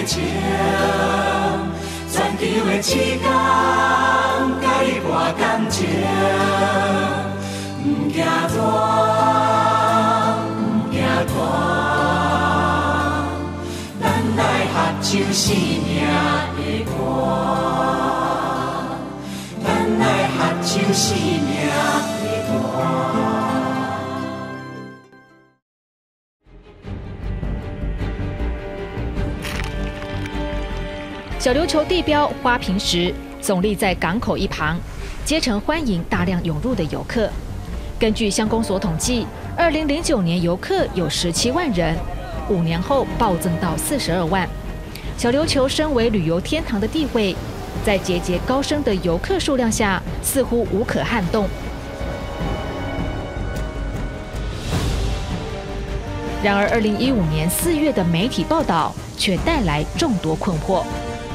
情，全球的时间，甲你博感情，不惊热，不惊寒，咱来合唱生命的歌，咱来合唱生命的歌。 小琉球地标花瓶石耸立在港口一旁，街城欢迎大量涌入的游客。根据乡公所统计，2009年游客有17万人，5年后暴增到42万。小琉球身为旅游天堂的地位，在节节高升的游客数量下，似乎无可撼动。然而，2015年4月的媒体报道却带来众多困惑。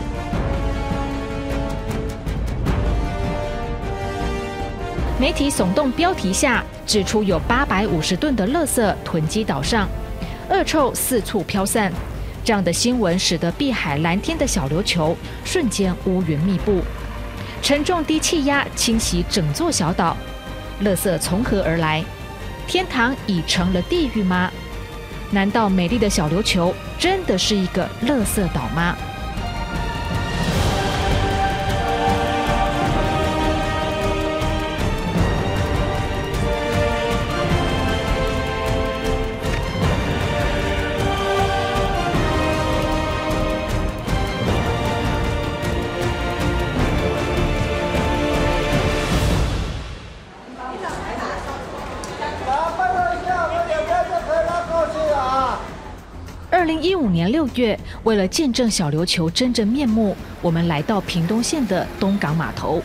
媒体耸动标题下指出，有850吨的垃圾囤积岛上，恶臭四处飘散。这样的新闻使得碧海蓝天的小琉球瞬间乌云密布，沉重低气压侵袭整座小岛。垃圾从何而来？天堂已成了地狱吗？难道美丽的小琉球真的是一个垃圾岛吗？2015年6月，为了见证小琉球真正面目，我们来到屏东县的东港码头。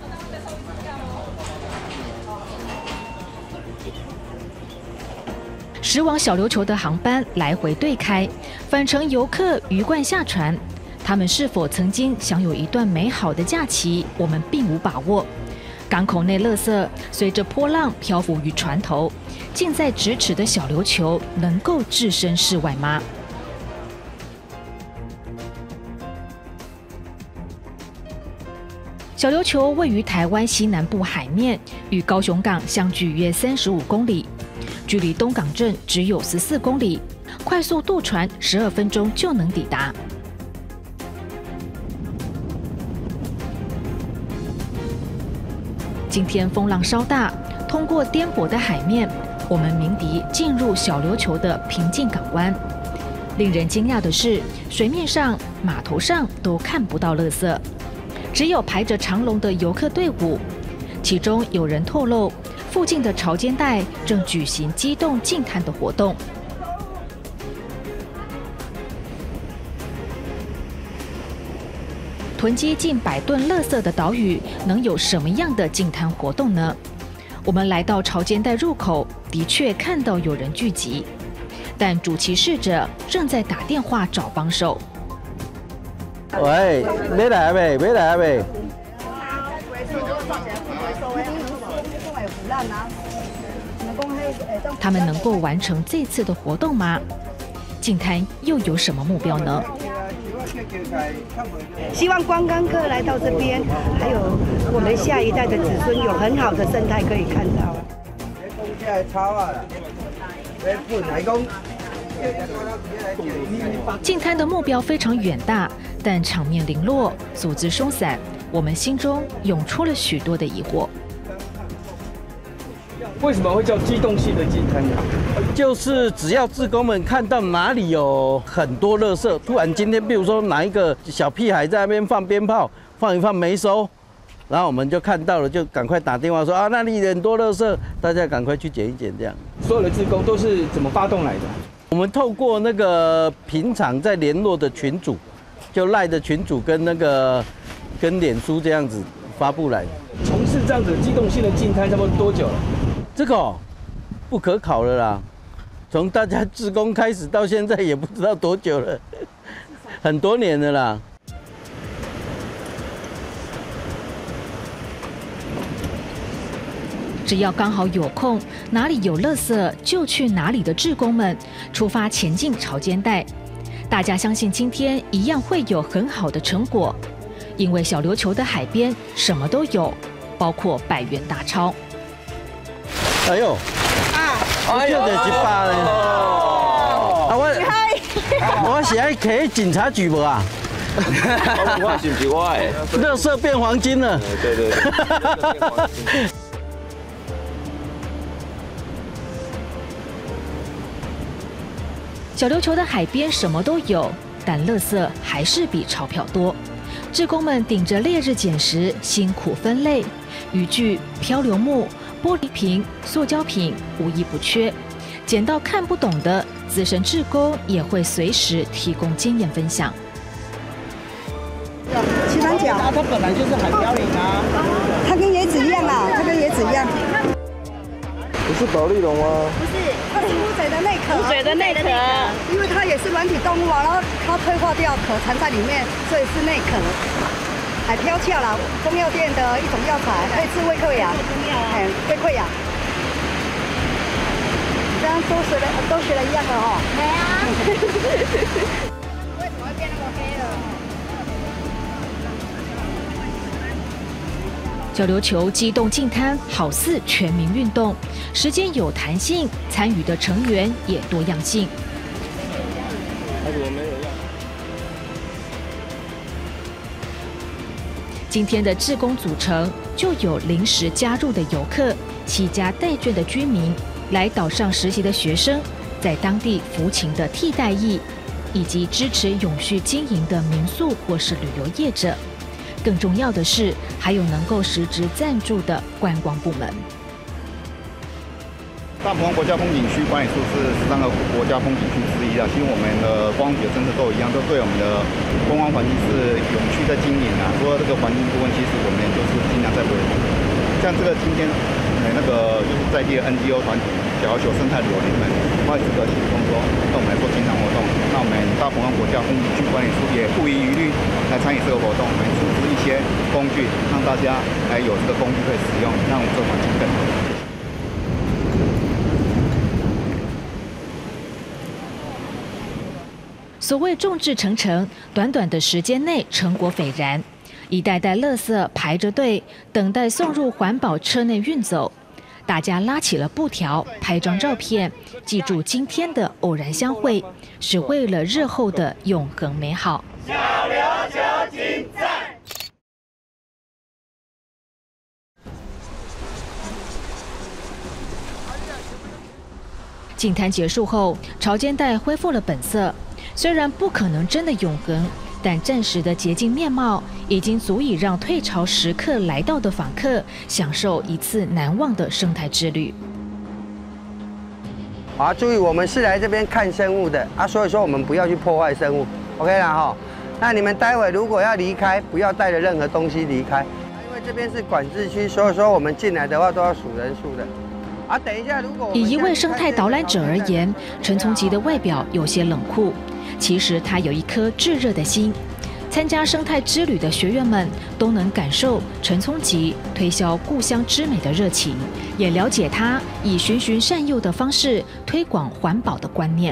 驶往小琉球的航班来回对开，返程游客鱼贯下船。他们是否曾经享有一段美好的假期，我们并无把握。港口内垃圾随着波浪漂浮于船头，近在咫尺的小琉球能够置身事外吗？小琉球位于台湾西南部海面，与高雄港相距约35公里，距离东港镇只有14公里，快速渡船12分钟就能抵达。今天风浪稍大，通过颠簸的海面，我们鸣笛进入小琉球的平静港湾。令人惊讶的是，水面上、码头上都看不到垃圾，只有排着长龙的游客队伍。其中有人透露，附近的潮间带正举行机动净滩的活动。囤积近100吨垃圾的岛屿，能有什么样的净滩活动呢？我们来到潮间带入口，的确看到有人聚集，但主骑士者正在打电话找帮手。 喂，要来未？要来未？ 他们能够完成这次的活动吗？净滩又有什么目标呢？ 希望观光客来到这边，还有我们下一代的子孙有很好的生态可以看到。 净滩的目标非常远大，但场面零落，组织松散，我们心中涌出了许多的疑惑。 为什么会叫机动性的净滩呢？ 就是只要志工们看到哪里有很多垃圾，突然今天比如说哪一个小屁孩在那边放鞭炮，放一放没收，然后我们就看到了，就赶快打电话说啊，那里很多垃圾，大家赶快去捡一捡这样。 所有的志工都是怎么发动来的？ 我们透过那个平常在联络的群组，就赖的群组跟跟脸书这样子发布来的。 从事这样子机动性的净滩差不多多久了？ 这个不可考了啦，从大家志工开始到现在也不知道多久了，很多年了啦。 只要刚好有空，哪里有垃圾就去哪里的志工们出发前进潮间带。 大家相信今天一样会有很好的成果，因为小琉球的海边什么都有，包括100元大钞。 哎呦，这就是100呢。我是爱去警察局无啊？ 我是不是我的？ 垃圾变黄金了。 对对对。 小琉球的海边什么都有，但垃圾还是比钞票多。志工们顶着烈日捡拾，辛苦分类，渔具、漂流木、玻璃瓶、塑胶瓶无一不缺。捡到看不懂的，资深志工也会随时提供经验分享。 七三角， 它本来就是海标林啊， 它跟椰子一样啊，它跟椰子一样。 不是保利龙吗？ 不是，它是乌贼的内壳。 乌贼的内壳， 因为它也是软体动物啊，然后它退化掉，壳藏在里面，所以是内壳。海飘壳啦，中药店的一种药材，可以治胃溃疡。胃溃疡。这样都学了一样的哦。 没啊。 为什么会变那么黑了？ 小琉球机动净滩好似全民运动，时间有弹性，参与的成员也多样性。今天的志工组成就有临时加入的游客、齐家带眷的居民、来岛上实习的学生、在当地服勤的替代役，以及支持永续经营的民宿或是旅游业者。更重要的是，还有能够实质赞助的观光部门。 大鹏湾国家风景区管理处是13个国家风景区之一啊。其实我们的观光局的政策都一样，都对我们的观光环境是永续在经营啊。除了这个环境部分，其实我们就是尽量在维护。像这个今天，就是在地的 NGO 团体小琉球生态旅游联盟发这个提供说，跟我们来做经常活动。那我们大鹏湾国家风景区管理处也不遗余力来参与这个活动，我们组织一些工具，让大家来有这个工具可以使用，让我们这个环境更好。 所谓众志成城，短短的时间内成果斐然，一袋袋垃圾排着队，等待送入环保车内运走。大家拉起了布条，拍张照片，记住今天的偶然相会，是为了日后的永恒美好。 小琉球竞赛。 净滩结束后，潮间带恢复了本色。虽然不可能真的永恒，但暂时的洁净面貌已经足以让退潮时刻来到的访客享受一次难忘的生态之旅。 好，注意，我们是来这边看生物的啊，所以说我们不要去破坏生物 ，OK 啦哈。那你们待会如果要离开，不要带着任何东西离开，因为这边是管制区，所以说我们进来的话都要数人数的。啊，等一下，如果以一位生态导览者而言，陈从吉的外表有些冷酷，其实他有一颗炙热的心。参加生态之旅的学员们都能感受陈从吉推销故乡之美的热情，也了解他以循循善诱的方式推广环保的观念。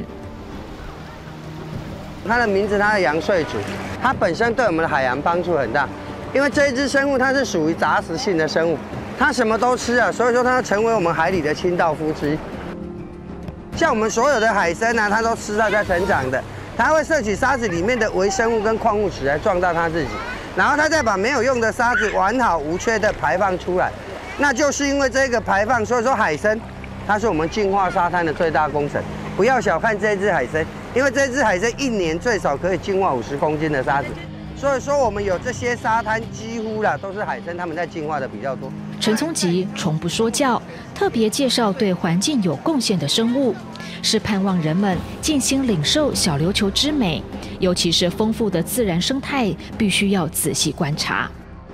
它的名字，它的洋睡族，它本身对我们的海洋帮助很大，因为这一只生物它是属于杂食性的生物。它什么都吃啊，所以说它成为我们海里的清道夫之一。像我们所有的海参啊，它都吃它在成长的，它会摄取沙子里面的微生物跟矿物质来壮大它自己，然后它再把没有用的沙子完好无缺的排放出来。那就是因为这个排放，所以说海参它是我们净化沙滩的最大功臣。不要小看这只海参，因为这只海参1年最少可以净化50公斤的沙子。所以说我们有这些沙滩，几乎啦都是海参他们在净化的比较多。 陈从吉从不说教，特别介绍对环境有贡献的生物，是盼望人们尽心领受小琉球之美，尤其是丰富的自然生态，必须要仔细观察。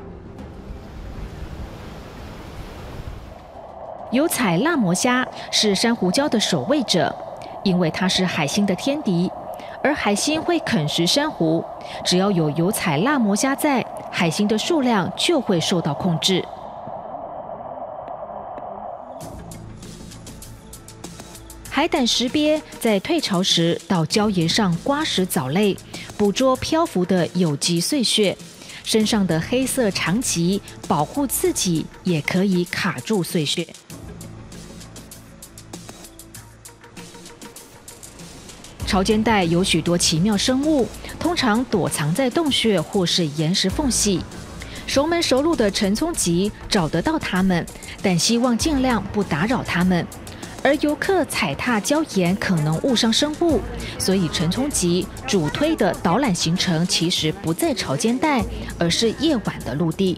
有彩辣魔虾是珊瑚礁的守卫者，因为它是海星的天敌，而海星会啃食珊瑚，只要有油彩辣魔虾在，海星的数量就会受到控制。海海胆石鳖在退潮时到礁岩上刮食藻类，捕捉漂浮的有机碎屑。身上的黑色长鳍保护自己，也可以卡住碎屑。潮间带有许多奇妙生物，通常躲藏在洞穴或是岩石缝隙。熟门熟路的陈聪吉找得到它们，但希望尽量不打扰它们。而游客踩踏礁岩可能误伤生物，所以陈聪吉主推的导览行程其实不在潮间带，而是夜晚的陆地。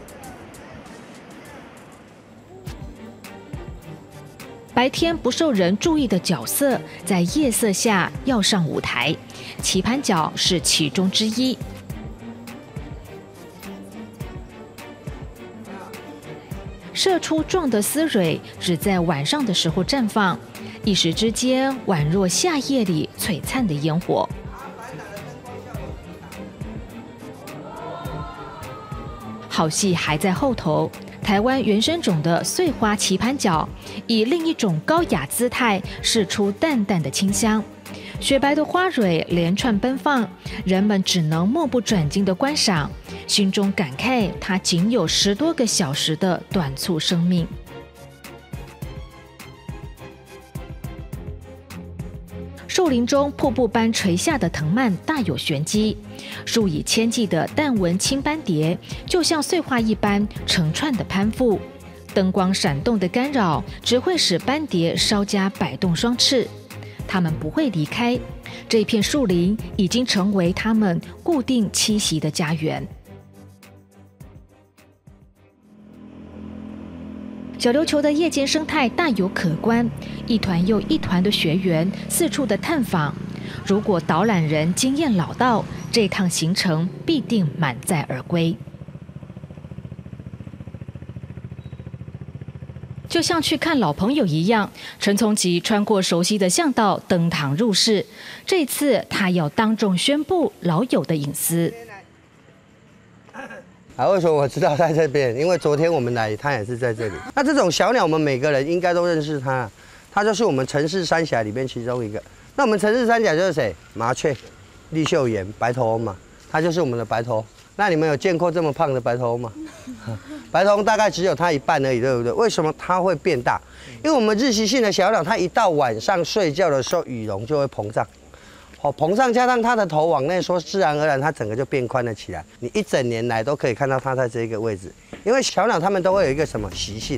白天不受人注意的角色，在夜色下要上舞台，棋盘角是其中之一。射出状的丝蕊只在晚上的时候绽放，一时之间宛若夏夜里璀璨的烟火。好戏还在后头。台湾原生种的穗花棋盘角，以另一种高雅姿态释出淡淡的清香。雪白的花蕊连串奔放，人们只能目不转睛地观赏，心中感慨它仅有10多个小时的短促生命。树林中瀑布般垂下的藤蔓大有玄机，数以千计的淡纹青斑蝶就像碎花一般成串的攀附，灯光闪动的干扰只会使斑蝶稍加摆动双翅。它们不会离开，这片树林已经成为它们固定栖息的家园。小琉球的夜间生态大有可观，一团又一团的学员四处的探访。如果导览人经验老道，这趟行程必定满载而归。就像去看老朋友一样，陈聪吉穿过熟悉的巷道登堂入室。这次他要当众宣布老友的隐私。 为什么我知道在这边？因为昨天我们来，它也是在这里。那这种小鸟，我们每个人应该都认识它，它就是我们城市三峡里面其中一个。那我们城市三峡就是谁？麻雀、绿袖眼、白头翁嘛，它就是我们的白头翁。那你们有见过这么胖的白头翁吗？白头翁大概只有它一半而已，对不对？为什么它会变大？因为我们日习性的小鸟，它一到晚上睡觉的时候，羽绒就会膨胀。膨胀加上它的头往内缩，自然而然它整个就变宽了起来。你一整年来都可以看到它在这个位置，因为小鸟它们都会有一个什么习性？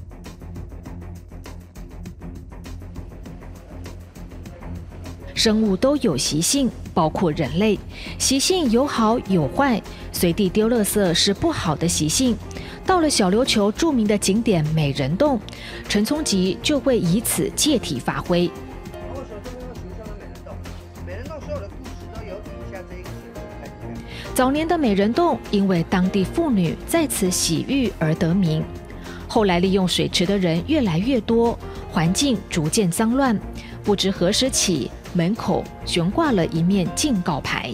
生物都有习性，包括人类。习性有好有坏，随地丢垃圾是不好的习性。到了小琉球著名的景点美人洞，陈聪吉就会以此借题发挥。早年的美人洞因为当地妇女在此洗浴而得名，后来利用水池的人越来越多，环境逐渐脏乱。不知何时起，门口悬挂了一面警告牌。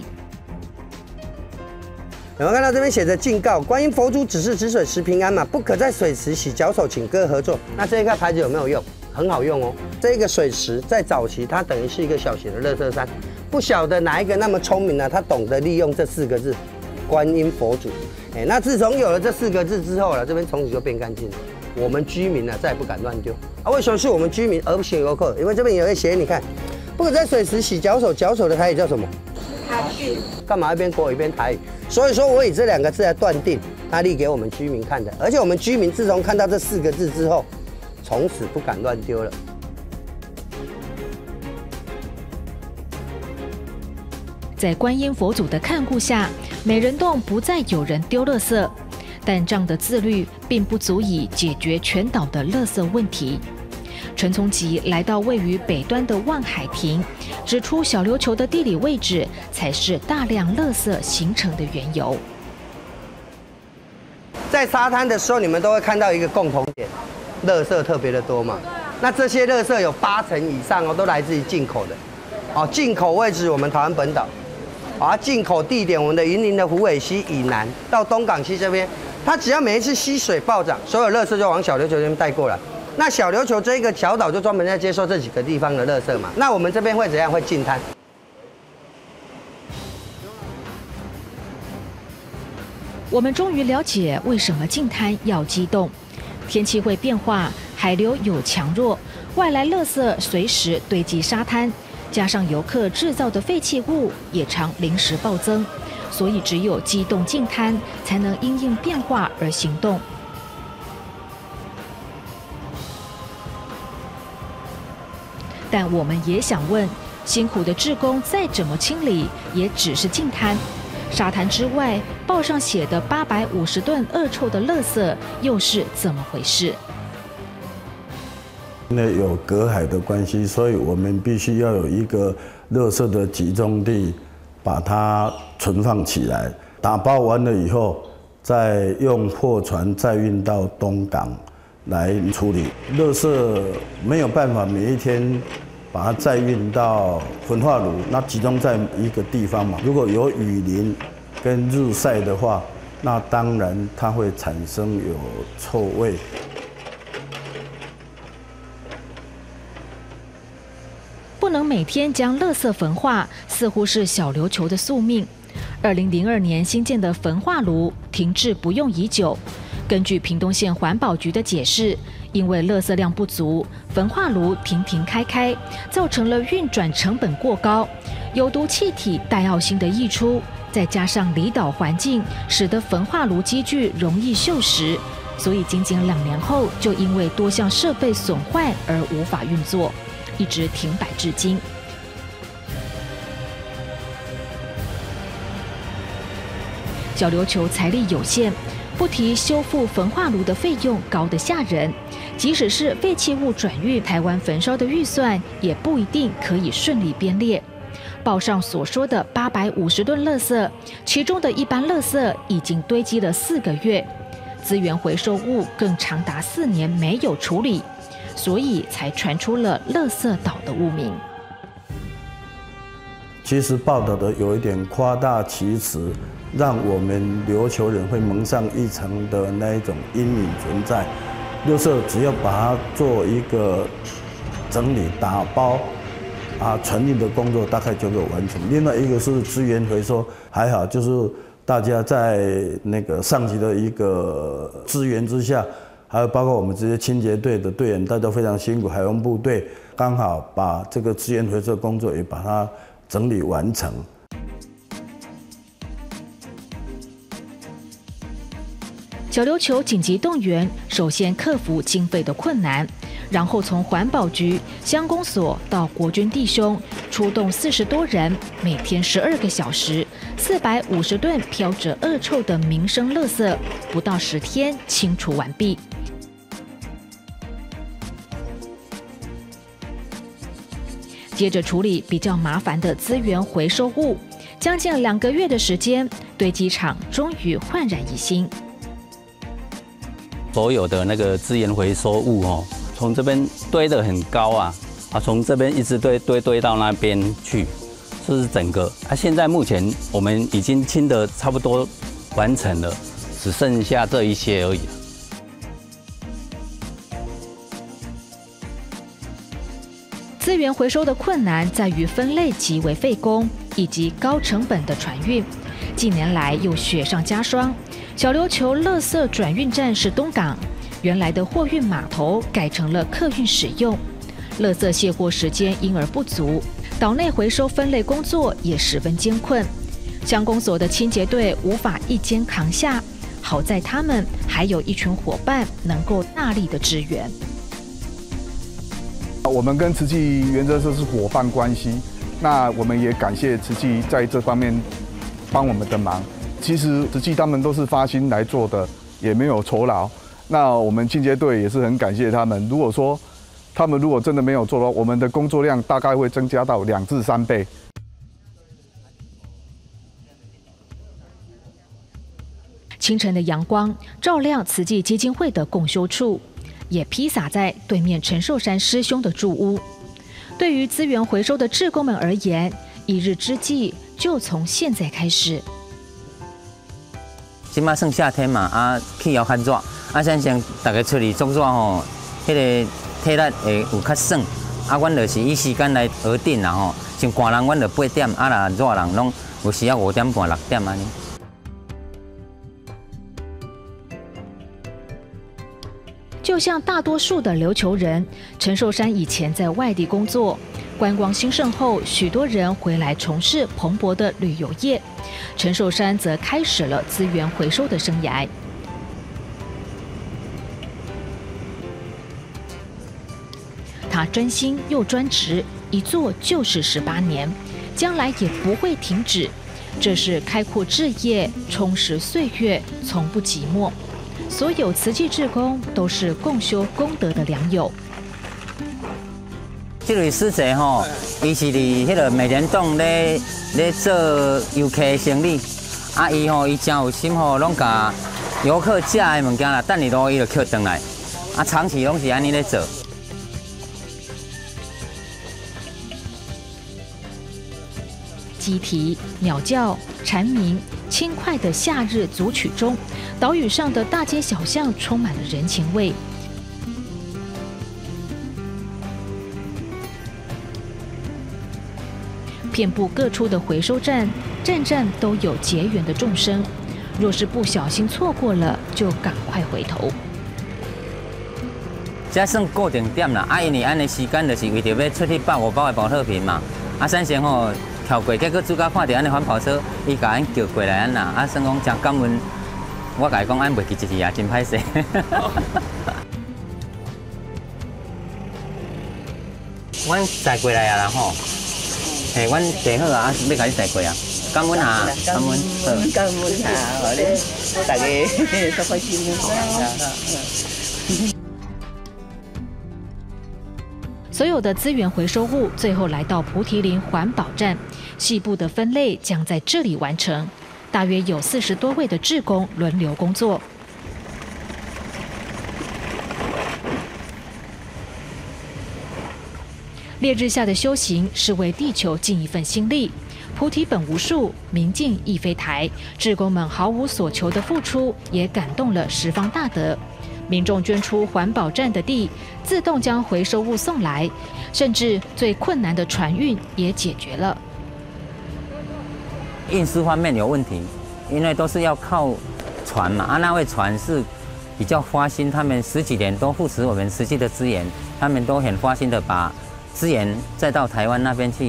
有没有看到这边写着警告？观音佛祖指示止水持平安嘛，不可在水池洗脚手，请各位合作。那这一块牌子有没有用？很好用哦。这个水池在早期它等于是一个小型的垃圾山。不晓得哪一个那么聪明呢？他懂得利用这4个字，观音佛祖。那自从有了这4个字之后了，这边从此就变干净了。我们居民呢，再也不敢乱丢。为什么是我们居民而不是游客？因为这边有一写，你看，不可在水池洗脚手，脚手的台语叫什么？台语。干嘛一边国语一边台语？所以说我以这2个字来断定，他立给我们居民看的。而且我们居民自从看到这4个字之后，从此不敢乱丢了。 在观音佛祖的看顾下，美人洞不再有人丢垃圾，但这样的自律并不足以解决全岛的垃圾问题。陈聪吉来到位于北端的万海亭，指出小琉球的地理位置才是大量垃圾形成的缘由。 在沙滩的时候，你们都会看到一个共同点，垃圾特别的多嘛。那这些垃圾有80%以上都来自于进口的。进口位置我们台湾本岛。进口地点我们的云林的虎尾溪以南到东港溪这边，它只要每一次溪水暴涨，所有垃圾就往小琉球这边带过来。 那小琉球这一个小岛就专门在接受这几个地方的垃圾嘛。那我们这边会怎样？会净滩。 我们终于了解为什么净滩要激动。天气会变化，海流有强弱，外来垃圾随时堆积沙滩，加上游客制造的废弃物也常临时暴增，所以只有激动净滩，才能因应变化而行动。但我们也想问，辛苦的志工再怎么清理，也只是净滩。沙滩之外，报上写的850吨恶臭的垃圾，又是怎么回事？ 因为有隔海的关系，所以我们必须要有一个垃圾的集中地，把它存放起来。打包完了以后，再用货船再运到东港来处理。垃圾没有办法每一天把它再运到焚化炉，那集中在一个地方嘛。如果有雨淋跟日晒的话，那当然它会产生有臭味。 不能每天将垃圾焚化，似乎是小琉球的宿命。2002年新建的焚化炉停滞不用已久。根据屏东县环保局的解释，因为垃圾量不足，焚化炉停开，造成了运转成本过高，有毒气体戴奥辛的溢出，再加上离岛环境，使得焚化炉机具容易锈蚀，所以仅2年后就因为多项设备损坏而无法运作，一直停摆至今。小琉球财力有限，不提修复焚化炉的费用高得吓人，即使是废弃物转运台湾焚烧的预算，也不一定可以顺利编列。报上所说的850吨垃圾，其中的一般垃圾已经堆积了4个月，资源回收物更长达4年没有处理，所以才传出了垃圾岛的污名。 其实报道的有一点夸大其词，让我们琉球人会蒙上一层的那一种阴影存在。垃圾只要把它做一个整理打包传运的工作，大概就可以完成。另外一个是资源回收，还好就是大家在那个上级的一个支援之下，还有包括我们这些清洁队的队员，大家非常辛苦，海洋部队刚好把这个资源回收工作也把它整理完成。 小琉球紧急动员，首先克服经费的困难，然后从环保局、乡公所到国军弟兄，出动40多人，每天12个小时，450吨飘着恶臭的民生垃圾，不到10天清除完毕。接着处理比较麻烦的资源回收物，将近2个月的时间，堆积场终于焕然一新。 所有的那个资源回收物从这边堆得很高从这边一直堆到那边去，这是整个现在目前我们已经清得差不多完成了，只剩下这一些而已。 资源回收的困难在于分类极为费工，以及高成本的船运。近年来又雪上加霜，小琉球垃圾转运站是东港，原来的货运码头改成了客运使用，垃圾卸货时间因而不足，岛内回收分类工作也十分艰困，乡公所的清洁队无法一肩扛下，好在他们还有一群伙伴能够大力的支援。 我们跟慈济原则上是伙伴关系，那我们也感谢慈济在这方面帮我们的忙。其实慈济他们都是发心来做的，也没有酬劳。那我们清洁队也是很感谢他们。如果说他们如果真的没有做的话，我们的工作量大概会增加到2至3倍。 清晨的阳光照亮慈济基金会的共修处，也披洒在对面陈寿山师兄的住屋。对于资源回收的志工们而言，一日之计就从现在开始。 现在算夏天嘛，气候较热，相信大家出去作热迄个体力会有较爽。啊，阮就是以时间来核定啦吼，像寒人阮就8点，啊若热人拢有时啊5点半、6点安尼。 就像大多数的琉球人，陈寿山以前在外地工作，观光兴盛后，许多人回来从事蓬勃的旅游业。陈寿山则开始了资源回收的生涯。他专心又专职，一做就是18年，将来也不会停止。这是开阔志业，充实岁月，从不寂寞。所有慈济志工都是共修功德的良友。 这位师姐吼，伊是伫迄个美联洞咧做游客的生意，啊伊吼伊真有心吼，拢甲游客食的物件啦，等伊落伊就捡回来，啊长期拢是安尼咧做。 鸡啼、鸟叫、蝉鸣，轻快的夏日组曲中，岛屿上的大街小巷充满了人情味。遍布各处的回收站，站站都有结缘的众生。若是不小心错过了，就赶快回头。 这算固定点啦，啊，因为安尼时间就是为着要出去包5包的保特瓶嘛，啊，先生吼。跳过，结果主角看到安尼环保车，伊甲咱叫过来安啦，啊，算讲真感恩。我甲伊讲，俺袂记一字啊，真歹势。阮载过来啊啦吼，嘿，阮订好啊，要甲你载过啊，感恩啊，感恩， 感恩啊，好咧，大家都开心所有的资源回收物最后来到菩提林环保站，细部的分类将在这里完成。大约有40多位的志工轮流工作。烈日下的修行是为地球尽一份心力。菩提本无树，明镜亦非台。志工们毫无所求的付出，也感动了十方大德。民众捐出环保站的地，自动将回收物送来，甚至最困难的船运也解决了。 运输方面有问题，因为都是要靠船嘛，啊，那位船是比较花心，他们10几年都扶持我们实际的资源，他们都很花心的把资源再到台湾那边去。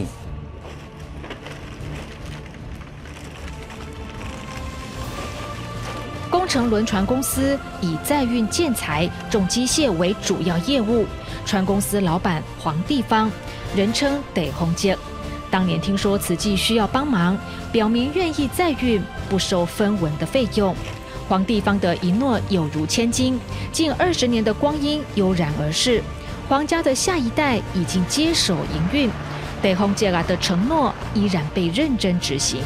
工程轮船公司以载运建材、重机械为主要业务。船公司老板黄地方，人称得红姐。当年听说慈济需要帮忙，表明愿意载运，不收分文的费用。黄地方的一诺有如千金，近20年的光阴悠然而逝。黄家的下一代已经接手营运，得红姐的承诺依然被认真执行。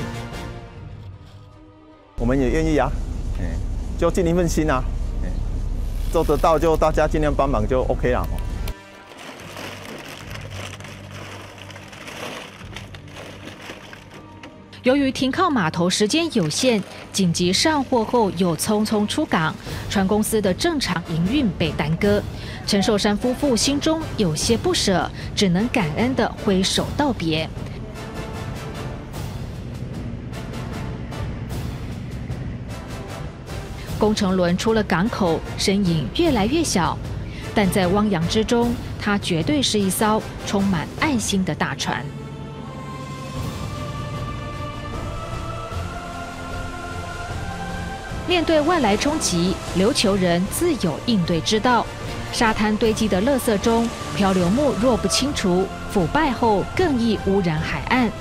我们也愿意啊。就尽一份心啊，做得到就大家尽量帮忙就 OK 了。 由于停靠码头时间有限，紧急上货后又匆匆出港，船公司的正常营运被耽搁。陈寿山夫妇心中有些不舍，只能感恩地挥手道别。工程轮出了港口，身影越来越小，但在汪洋之中，它绝对是一艘充满爱心的大船。面对外来冲击，琉球人自有应对之道。沙滩堆积的垃圾中，漂流木若不清除，腐败后更易污染海岸。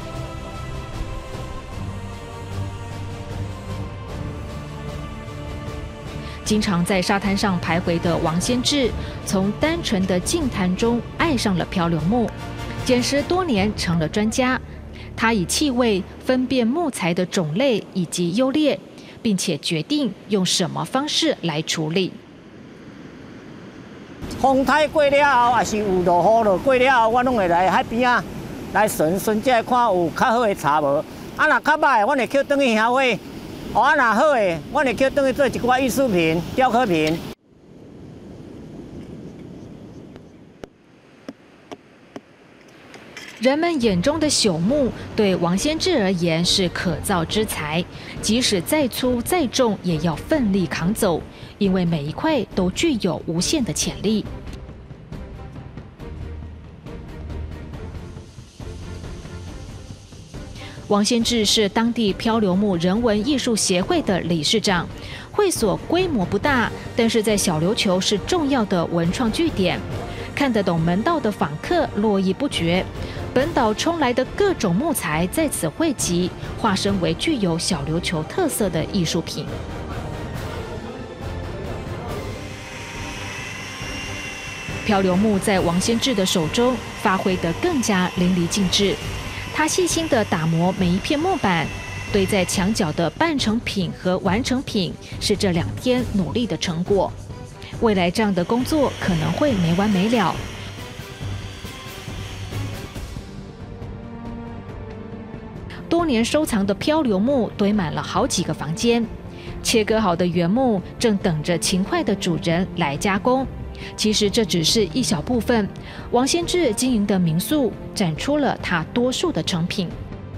经常在沙滩上徘徊的王先志，从单纯的净滩中爱上了漂流木，捡拾多年成了专家。他以气味分辨木材的种类以及优劣，并且决定用什么方式来处理。 风台过了后，也是有落雨落过了后，我拢会来海边啊来巡这看有较好的茶无。啊，若较歹，我会捡转去遐位。啊，若好诶，我会捡转去做一寡艺术品、雕刻品。 人们眼中的朽木，对王先志而言是可造之材，即使再粗再重，也要奋力扛走，因为每一块都具有无限的潜力。王先志是当地漂流木人文艺术协会的理事长，会所规模不大，但是在小琉球是重要的文创据点，看得懂门道的访客络绎不绝。本岛冲来的各种木材在此汇集，化身为具有小琉球特色的艺术品。漂流木在王先志的手中发挥得更加淋漓尽致。他细心地打磨每一片木板，堆在墙角的半成品和完成品是这2天努力的成果。未来这样的工作可能会没完没了。多年收藏的漂流木堆满了好几个房间，切割好的原木正等着勤快的主人来加工。其实这只是一小部分，王先志经营的民宿展出了他多数的成品。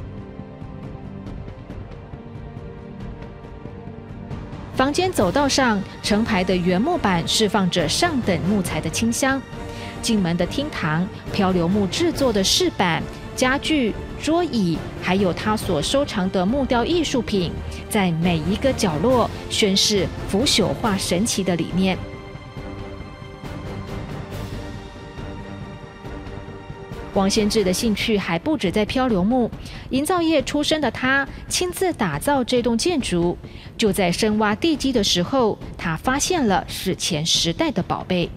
房间走道上成排的原木板释放着上等木材的清香。进门的厅堂，漂流木制作的饰板、家具、桌椅，还有他所收藏的木雕艺术品，在每一个角落宣示腐朽化神奇的理念。王先志的兴趣还不止在漂流木，营造业出身的他亲自打造这栋建筑。就在深挖地基的时候，他发现了史前时代的宝贝。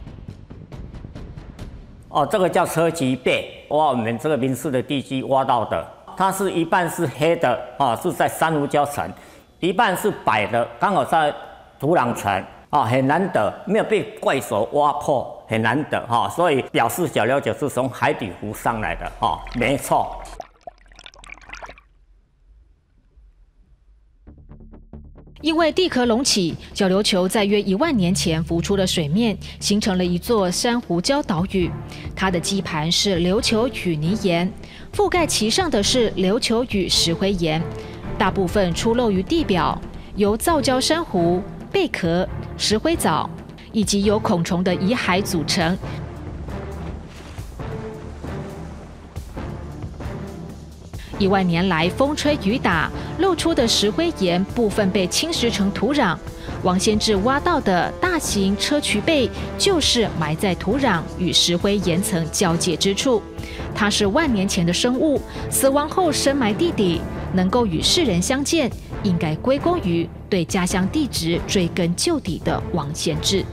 这个叫车脊背，挖我们这个民宿的地基挖到的，它是一半是黑的是在珊瑚礁层，一半是白的，刚好在土壤层很难得，没有被怪手挖破。很难得所以表示小琉球是从海底浮上来的没错。 因为地壳隆起，小琉球在约1万年前浮出了水面，形成了一座珊瑚礁岛屿。它的基盘是琉球雨泥岩，覆盖其上的是琉球雨石灰岩，大部分出露于地表，由造礁珊瑚、贝壳、石灰藻以及有孔虫的遗骸组成。1万年来，风吹雨打，露出的石灰岩部分被侵蚀成土壤。王先志挖到的大型砗磲贝，就是埋在土壤与石灰岩层交界之处。它是万年前的生物，死亡后深埋地底，能够与世人相见，应该归功于对家乡地质追根究底的王先志。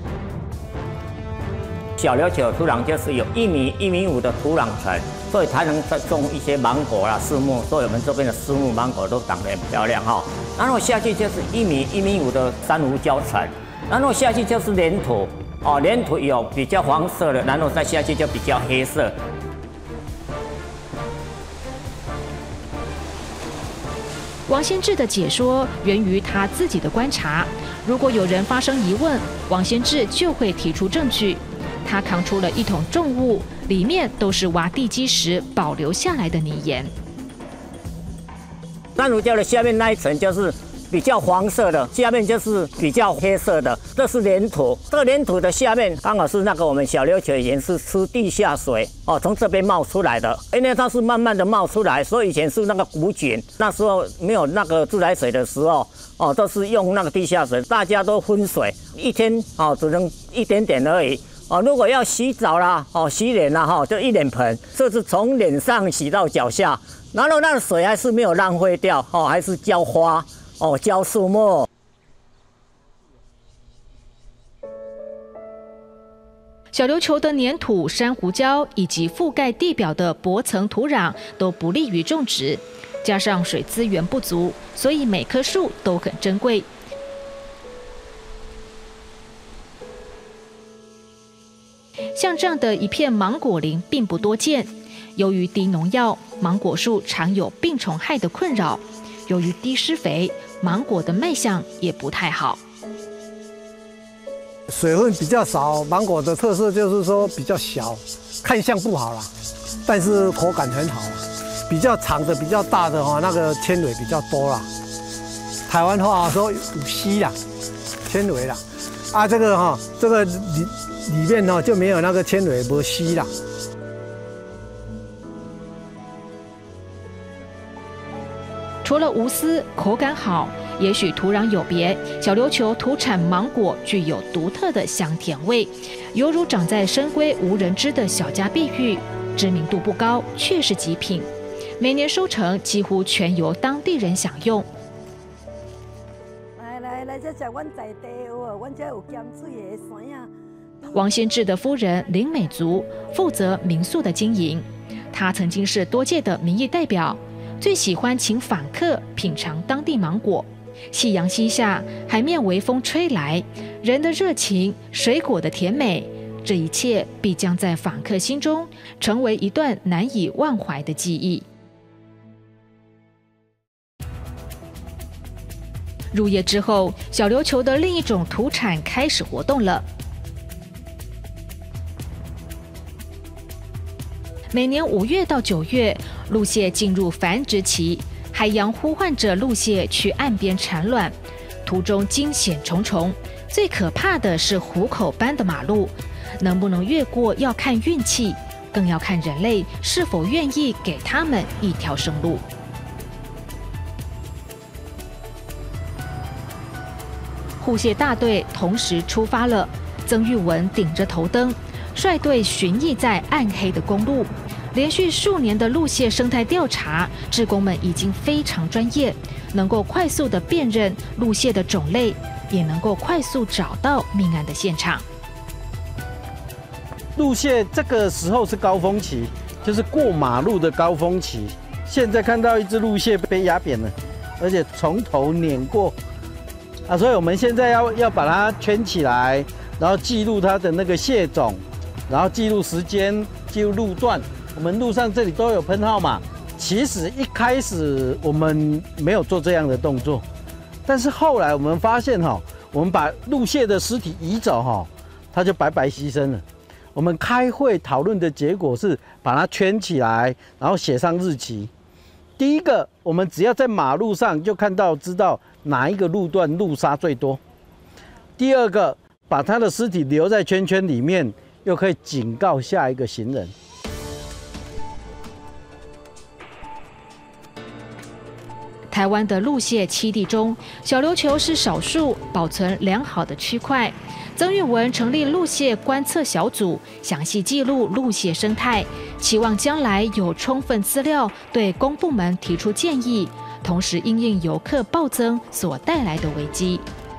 小琉球土壤就是有1米、1.5米的土壤层，所以才能种一些芒果啦、树木，所以我们这边的树木、芒果都长得很漂亮然后下去就是1米、1.5米的珊瑚礁层，然后下去就是粘土粘土有比较黄色的，然后再下去就比较黑色。 王先志的解说源于他自己的观察，如果有人发生疑问，王先志就会提出证据。他扛出了1桶重物，里面都是挖地基时保留下来的泥岩。 珊瑚礁的下面那一层就是比较黄色的，下面就是比较黑色的，这是粘土。这个粘土的下面刚好是那个我们小琉球以前是吃地下水从这边冒出来的，因为它是慢慢的冒出来，所以以前是那个古井，那时候没有那个自来水的时候都是用那个地下水，大家都分水，一天只能一点点而已。如果要洗澡啦，洗脸啦，就1脸盆，就是从脸上洗到脚下，然后那个水还是没有浪费掉，还是浇花，浇树木。 小琉球的粘土、珊瑚礁以及覆盖地表的薄层土壤都不利于种植，加上水资源不足，所以每棵树都很珍贵。像这样的一片芒果林并不多见，由于低农药，芒果树常有病虫害的困扰；由于低施肥，芒果的卖相也不太好。 水分比较少，芒果的特色就是说比较小，看相不好啦，但是口感很好啦。比较长的、比较大的那个纤维比较多啦。台湾话说有硒啦，纤维啦。啊，这个里面就没有那个纤维，没硒啦。 除了无丝，口感好，也许土壤有别，小琉球土产芒果具有独特的香甜味，犹如长在深闺无人知的小家碧玉，知名度不高，却是极品。每年收成几乎全由当地人享用。 来，这是阮在地哦，阮这有咸水的山啊。 王先志的夫人林美竹负责民宿的经营，她曾经是多届的民意代表。最喜欢请访客品尝当地芒果，夕阳西下，海面微风吹来，人的热情，水果的甜美，这一切必将在访客心中成为一段难以忘怀的记忆。入夜之后，小琉球的另一种土产开始活动了。每年5月到9月，陆蟹进入繁殖期，海洋呼唤着陆蟹去岸边产卵，途中惊险重重。最可怕的是虎口般的马路，能不能越过要看运气，更要看人类是否愿意给他们一条生路。护蟹大队同时出发了，曾玉文顶着头灯，率队巡弋在暗黑的公路。连续数年的陆蟹生态调查，志工们已经非常专业，能够快速地辨认陆蟹的种类，也能够快速找到命案的现场。 陆蟹这个时候是高峰期，就是过马路的高峰期。现在看到一只陆蟹被压扁了，而且从头碾过啊，所以我们现在要把它圈起来，然后记录它的那个蟹种，然后记录时间，记录路段。我们路上这里都有喷号码。其实一开始我们没有做这样的动作，但是后来我们发现我们把陆蟹的尸体移走它就白白牺牲了。我们开会讨论的结果是把它圈起来，然后写上日期。第一个，我们只要在马路上就知道哪一个路段路杀最多。第二个，把它的尸体留在圈圈里面，又可以警告下一个行人。 台湾的陆蟹栖地中，小琉球是少数保存良好的区块。曾玉文成立陆蟹观测小组，详细记录陆蟹生态，期望将来有充分资料对公部门提出建议，同时因应游客暴增所带来的危机。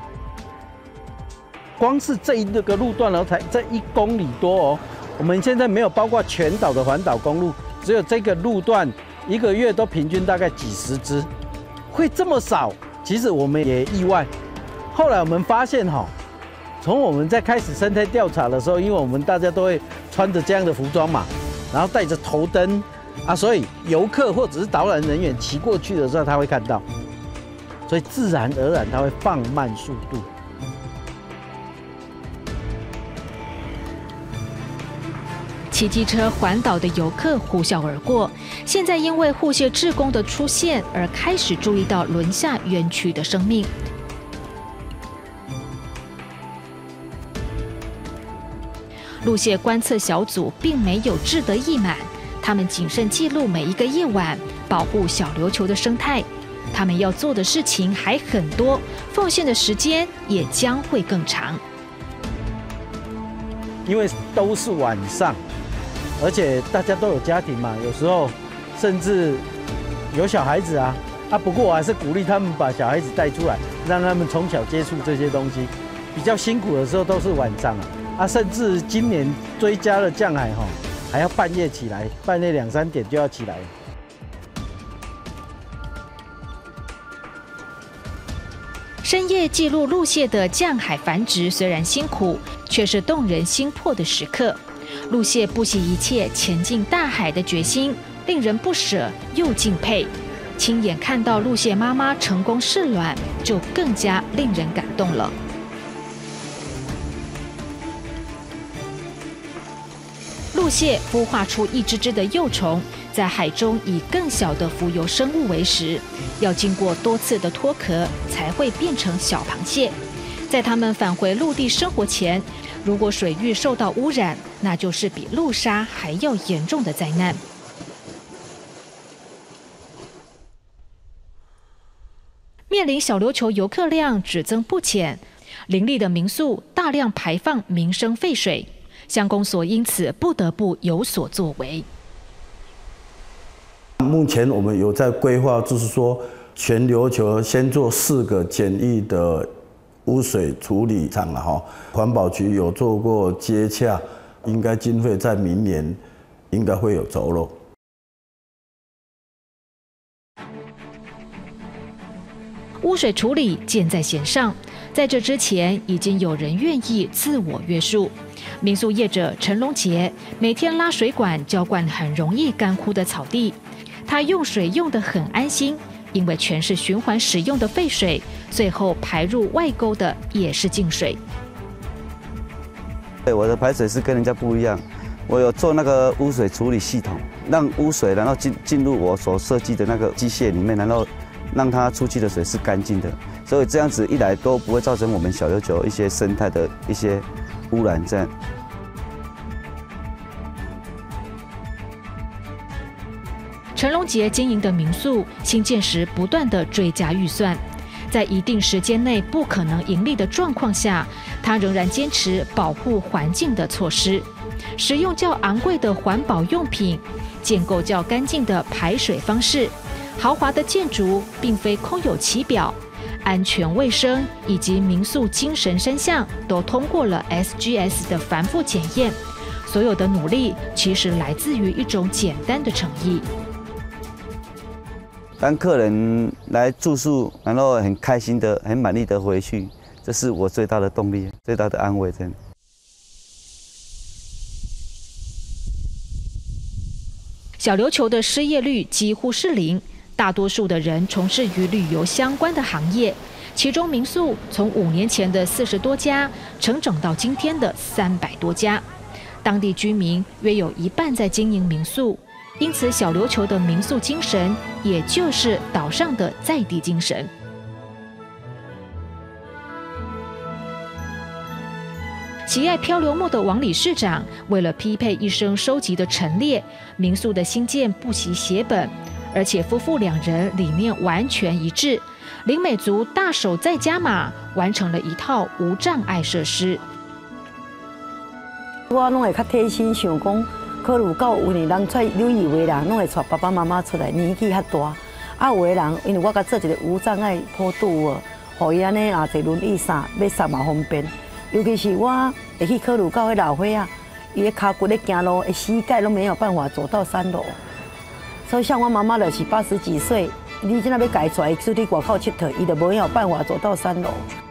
光是这一个路段才1公里多我们现在没有包括全岛的环岛公路，只有这个路段1个月都平均大概几十只。会这么少，其实我们也意外。后来我们发现从我们在开始生态调查的时候，因为我们大家都会穿着这样的服装嘛，然后带着头灯所以游客或者是导览人员骑过去的时候，他会看到，所以自然而然他会放慢速度。 骑机车环岛的游客呼啸而过，现在因为护蟹志工的出现而开始注意到轮下冤屈的生命。陆蟹观测小组并没有志得意满，他们谨慎记录每一个夜晚，保护小琉球的生态。他们要做的事情还很多，奉献的时间也将会更长。 因为都是晚上。而且大家都有家庭嘛，有时候甚至有小孩子不过我还是鼓励他们把小孩子带出来，让他们从小接触这些东西。比较辛苦的时候都是晚上甚至今年追加了降海还要半夜起来，半夜2、3点就要起来。 深夜记录陆蟹的降海繁殖虽然辛苦，却是动人心魄的时刻。陆蟹不惜一切前进大海的决心，令人不舍又敬佩。亲眼看到陆蟹妈妈成功试卵，就更加令人感动了。 蟹孵化出一只只的幼虫，在海中以更小的浮游生物为食，要经过多次的脱壳才会变成小螃蟹。在它们返回陆地生活前，如果水域受到污染，那就是比陆杀还要严重的灾难。面临小琉球游客量只增不减，林立的民宿大量排放民生废水，乡公所因此不得不有所作为。 目前我们有在规划，就是说全琉球先做4个简易的污水处理厂了哈。环保局有做过接洽，应该经费在明年应该会有着落。 污水处理箭在弦上，在这之前已经有人愿意自我约束。民宿业者陈龙杰每天拉水管浇灌很容易干枯的草地，他用水用得很安心，因为全是循环使用的废水，最后排入外沟的也是净水。 对，我的排水是跟人家不一样，我有做那个污水处理系统，让污水然后进入我所设计的那个机械里面，然后让它出去的水是干净的，所以这样子一来都不会造成我们小琉球一些生态的一些污染。这样， 陈龙杰经营的民宿新建时不断的追加预算，在一定时间内不可能盈利的状况下，他仍然坚持保护环境的措施，使用较昂贵的环保用品，建构较干净的排水方式。豪华的建筑并非空有其表，安全卫生以及民宿精神3项都通过了 SGS 的繁复检验。所有的努力其实来自于一种简单的诚意。 当客人来住宿，然后很开心的、很满意的回去，这是我最大的动力、最大的安慰。这样。 小琉球的失业率几乎是0。大多数的人从事与旅游相关的行业，其中民宿从5年前的40多家成长到今天的300多家。当地居民约有1半在经营民宿，因此小琉球的民宿精神，也就是岛上的在地精神。喜爱漂流木的王理事长，为了匹配一生收集的陈列，民宿的新建不惜血本。而且夫妇2人理念完全一致，林美族大手再加码，完成了一套无障碍设施。 我拢会较贴心想讲，可能到有年人出旅游的人，拢会带爸爸妈妈出来，年纪较大。啊，有的人因为我甲做一个无障碍坡度哦，互伊安尼啊坐轮椅上要上嘛方便。尤其是我会去考虑到迄老岁啊，伊的脚骨咧行路，膝盖都没有办法走到3楼。所以像我妈妈就是80几岁，你现在要改出来出去外口佚佗，伊就没有办法走到3楼。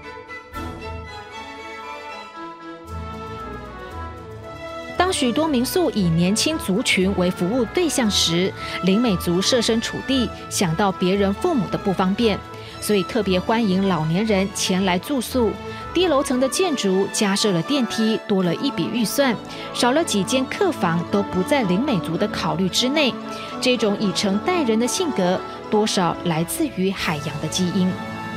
当许多民宿以年轻族群为服务对象时，林美族设身处地想到别人父母的不方便，所以特别欢迎老年人前来住宿。低楼层的建筑加设了电梯，多了一笔预算，少了几间客房都不在林美族的考虑之内。这种以诚待人的性格，多少来自于海洋的基因。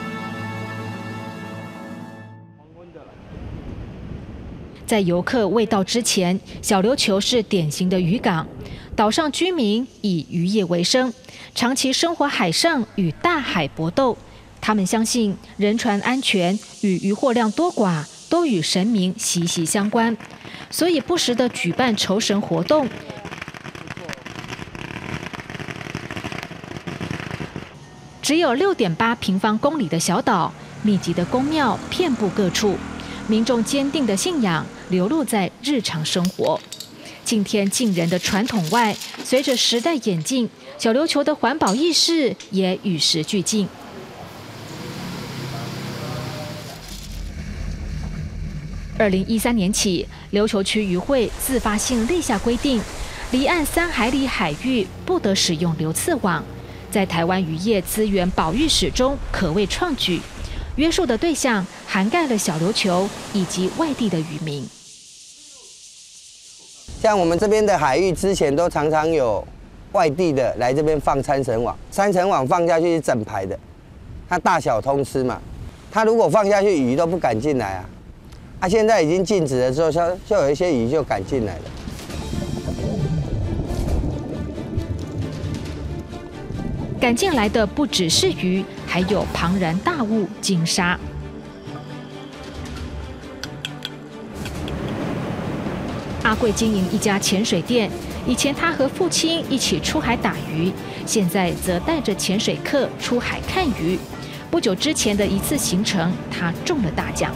在游客未到之前，小琉球是典型的渔港，岛上居民以渔业为生，长期生活海上与大海搏斗。他们相信人船安全与渔获量多寡都与神明息息相关，所以不时地举办酬神活动。只有6.8平方公里的小岛，密集的宫庙遍布各处，民众坚定的信仰流露在日常生活。敬天敬人的传统外，随着时代演进，小琉球的环保意识也与时俱进。2013年起，琉球区渔会自发性立下规定，离岸3海里海域不得使用流刺网。在台湾渔业资源保育史中可谓创举，约束的对象涵盖了小琉球以及外地的渔民。 像我们这边的海域，之前都常常有外地的来这边放3层网，3层网放下去是整排的，它大小通吃嘛。它如果放下去，鱼都不敢进来啊。它现在已经禁止了之后，就有一些鱼就敢进来了。 赶进来的不只是鱼，还有庞然大物金鲨。阿贵经营一家潜水店，以前他和父亲一起出海打鱼，现在则带着潜水客出海看鱼。不久之前的一次行程，他中了大奖。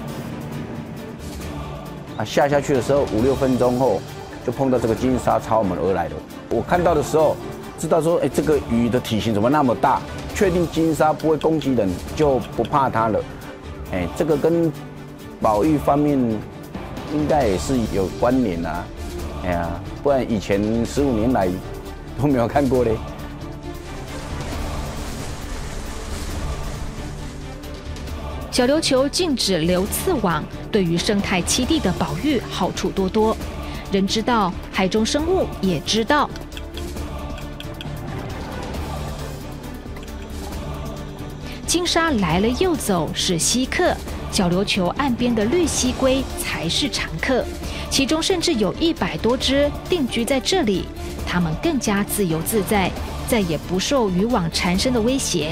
下去的时候5、6分钟后，就碰到这个金鲨朝我们而来了。我看到的时候，知道说，这个鱼的体型怎么那么大？确定金鲨不会攻击人，就不怕它了。这个跟保育方面应该也是有关联啊。不然以前15年来都没有看过嘞。 小琉球禁止流刺网，对于生态栖地的保育好处多多。人知道，海中生物也知道。金鲨来了又走是稀客，小琉球岸边的绿蜥龟才是常客，其中甚至有100多只定居在这里，它们更加自由自在，再也不受渔网缠身的威胁。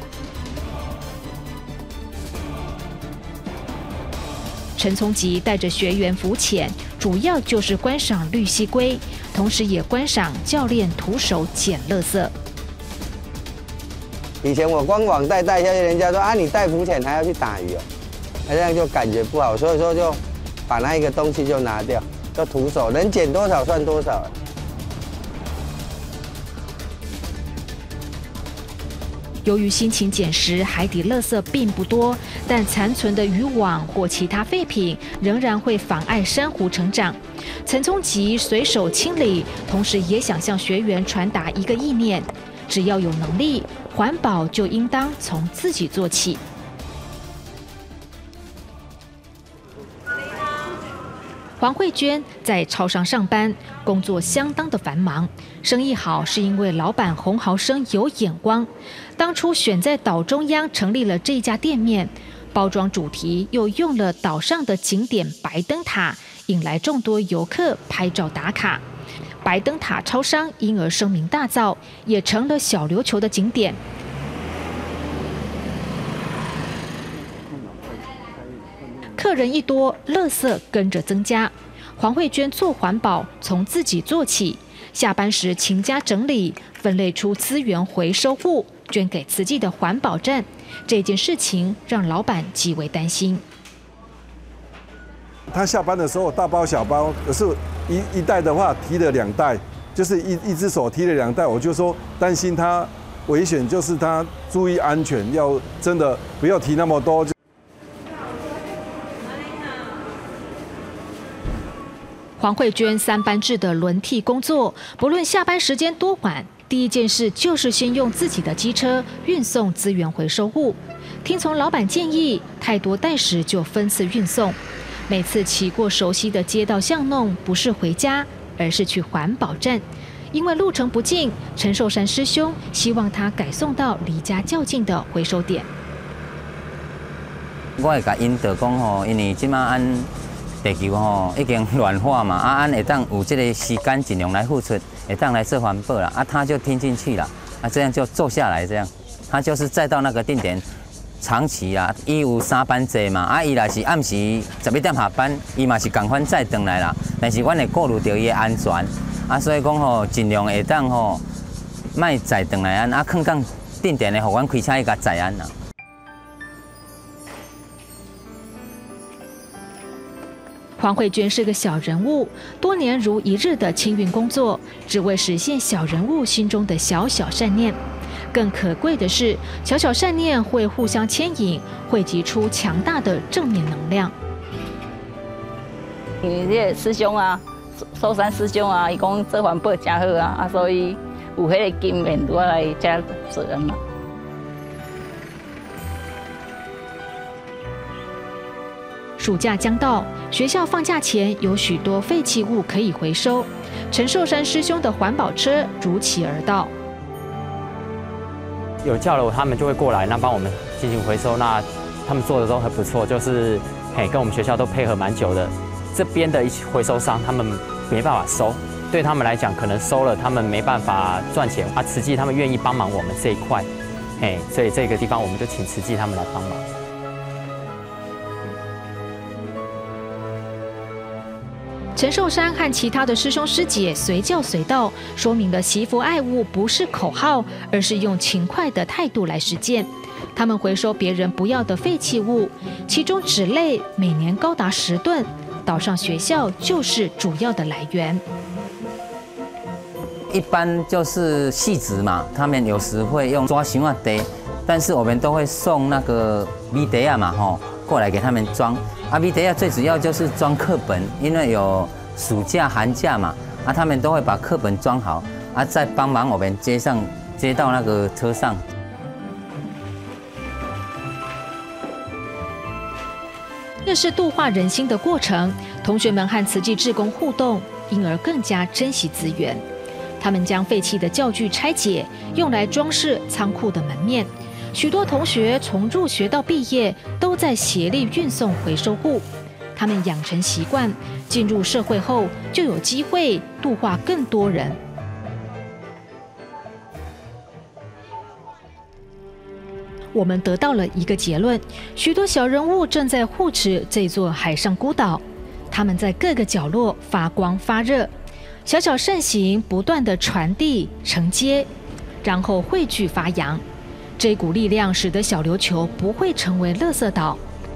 陈聪吉带着学员浮潜，主要就是观赏绿蜥龟，同时也观赏教练徒手捡垃圾。 以前我光网带下去，人家说啊，你带浮潜还要去打鱼哦，那这样就感觉不好，所以说就把那一个东西就拿掉，就徒手，能捡多少算多少。 由于辛勤捡拾，海底垃圾并不多，但残存的渔网或其他废品仍然会妨碍珊瑚成长。陈聪吉随手清理，同时也想向学员传达一个意念：只要有能力，环保就应当从自己做起。黄慧娟在超商上班，工作相当的繁忙。生意好是因为老板洪豪生有眼光，当初选在岛中央成立了这家店面，包装主题又用了岛上的景点白灯塔，引来众多游客拍照打卡。白灯塔超商因而声名大噪，也成了小琉球的景点。客人一多，垃圾跟着增加。黄慧娟做环保，从自己做起。下班时勤加整理，分类出资源回收物，捐给慈济的环保站。这件事情让老板极为担心。 他下班的时候大包小包，可是一袋的话提了2袋，就是一只手提了2袋，我就说担心他危险，就是他注意安全，要真的不要提那么多。 黄慧娟3班制的轮替工作，不论下班时间多晚，第一件事就是先用自己的机车运送资源回收物。听从老板建议，太多袋时就分次运送。每次骑过熟悉的街道巷弄，不是回家，而是去环保站。因为路程不近，陈寿山师兄希望他改送到离家较近的回收点。 我会甲引导讲吼，因为即马按地球吼已经暖化嘛，按会当有这个时间尽量来付出，会当来做环保啦，他就听进去了，这样就做下来，这样他就是再到那个定点。长期啊，伊有3班制嘛，伊若是暗时11点下班，伊嘛是同款再回来啦。但是阮会顾虑到伊的安全，所以讲吼，尽量会当吼，莫再回来放到定点的，互阮开车伊甲载安啦。 黄慧娟是个小人物，多年如一日的清运工作，只为实现小人物心中的小小善念。更可贵的是，小小善念会互相牵引，汇集出强大的正面能量。 因为这个师兄啊，寿山师兄啊，伊讲做环保真好啊，所以有迄个经验，我来这做人嘛。暑假将到，学校放假前有许多废弃物可以回收。 陈寿山师兄的环保车如期而到。 有叫了他们就会过来，那帮我们进行回收。那他们做的都很不错，就是跟我们学校都配合蛮久的。这边的一些回收商他们没办法收，对他们来讲可能收了他们没办法赚钱啊。慈济他们愿意帮忙我们这一块，所以这个地方我们就请慈济他们来帮忙。 陈寿山和其他的师兄师姐随叫随到，说明了惜福爱物不是口号，而是用勤快的态度来实践。他们回收别人不要的废弃物，其中纸类每年高达10吨，岛上学校就是主要的来源。 一般就是细纸嘛，他们有时会用抓熊啊袋，但是我们都会送那个米袋啊嘛过来给他们装。米袋啊最主要就是装课本，因为有暑假寒假嘛，他们都会把课本装好，再帮忙我们接到那个车上。 这是度化人心的过程，同学们和慈济志工互动，因而更加珍惜资源。他们将废弃的教具拆解，用来装饰仓库的门面。许多同学从入学到毕业，都在协力运送回收物。他们养成习惯，进入社会后就有机会度化更多人。我们得到了一个结论：许多小人物正在护持这座海上孤岛，他们在各个角落发光发热，小小善行不断地传递承接，然后汇聚发扬。这股力量使得小琉球不会成为垃圾岛。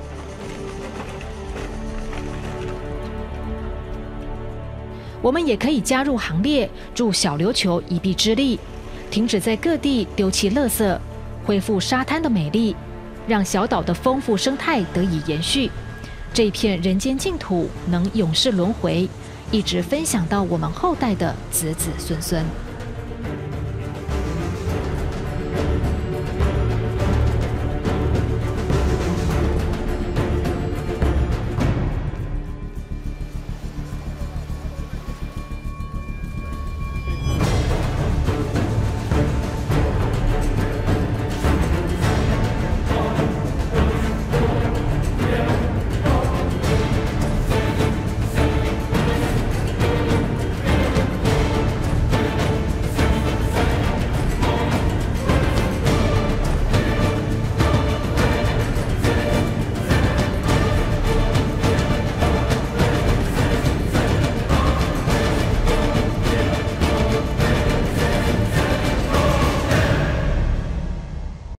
我们也可以加入行列，助小琉球一臂之力，停止在各地丢弃垃圾，恢复沙滩的美丽，让小岛的丰富生态得以延续。这一片人间净土能永世轮回，一直分享到我们后代的子子孙孙。